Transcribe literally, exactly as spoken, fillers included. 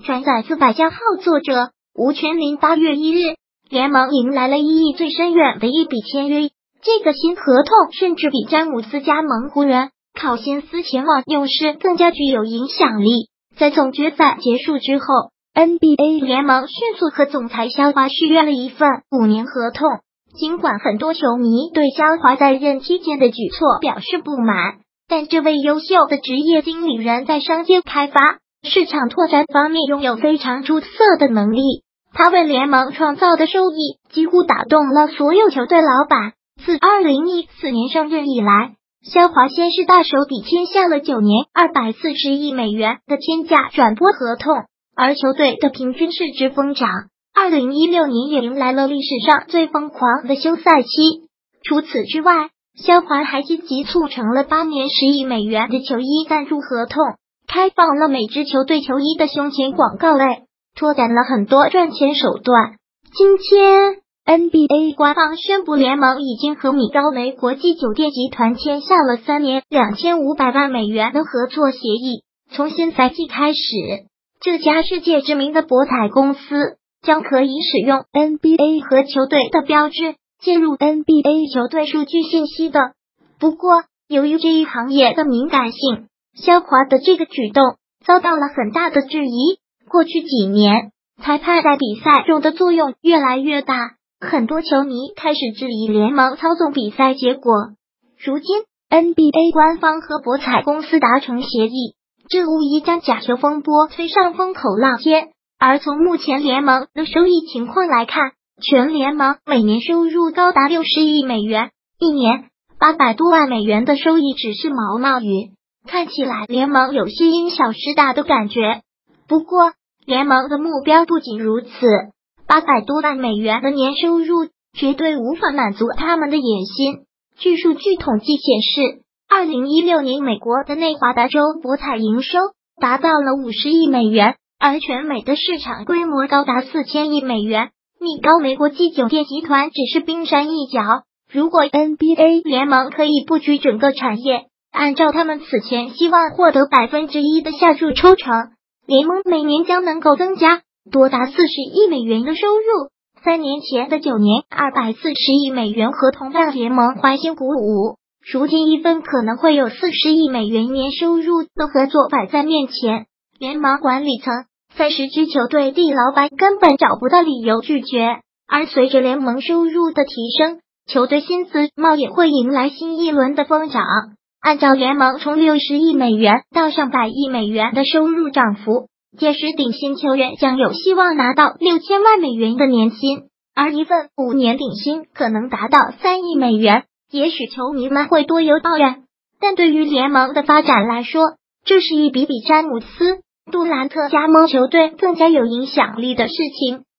转载自百家号作者吴全林。八月一日，联盟迎来了意义最深远的一笔签约，这个新合同甚至比詹姆斯加盟湖人、考辛斯前往勇士更加具有影响力。在总决赛结束之后， N B A 联盟迅速和总裁肖华续约了一份五年合同。尽管很多球迷对肖华在任期间的举措表示不满，但这位优秀的职业经理人在商机开发、市场拓展方面拥有非常出色的能力。他为联盟创造的收益几乎打动了所有球队老板。自二零一四年上任以来，肖华先是大手笔签下了九年二百四十亿美元的天价转播合同，而球队的平均市值疯涨。二零一六年也迎来了历史上最疯狂的休赛期。除此之外，肖华还积极促成了八年十亿美元的球衣赞助合同，开放了每支球队球衣的胸前广告类，拓展了很多赚钱手段。今天 N B A 官方宣布，联盟已经和米高梅国际酒店集团签下了三年两千五百万美元的合作协议。从新赛季开始，这家世界知名的博彩公司将可以使用 N B A 和球队的标志介入 N B A 球队数据信息的。不过，由于这一行业的敏感性，肖华的这个举动遭到了很大的质疑。过去几年，裁判在比赛中的作用越来越大，很多球迷开始质疑联盟操纵比赛结果。如今 N B A 官方和博彩公司达成协议，这无疑将假球风波推上风口浪尖。而从目前联盟的收益情况来看，全联盟每年收入高达六十亿美元，一年八百多万美元的收益只是毛毛雨，看起来联盟有些因小失大的感觉。不过，联盟的目标不仅如此，八百多万美元的年收入绝对无法满足他们的野心。据数据统计显示，二零一六年美国的内华达州博彩营收达到了五十亿美元，而全美的市场规模高达四千亿美元。米高梅国际酒店集团只是冰山一角，如果 N B A 联盟可以布局整个产业，按照他们此前希望获得百分之一的下注抽成，联盟每年将能够增加多达四十亿美元的收入。三年前的九年二百四十亿美元合同让联盟欢欣鼓舞，如今一份可能会有四十亿美元年收入的合作摆在面前，联盟管理层、三十支球队地老板根本找不到理由拒绝。而随着联盟收入的提升，球队薪资帽也会迎来新一轮的疯涨。按照联盟从六十亿美元到上百亿美元的收入涨幅，届时顶薪球员将有希望拿到六千万美元的年薪，而一份五年顶薪可能达到三亿美元。也许球迷们会多有抱怨，但对于联盟的发展来说，这是一笔比詹姆斯、杜兰特加盟球队更加有影响力的事情。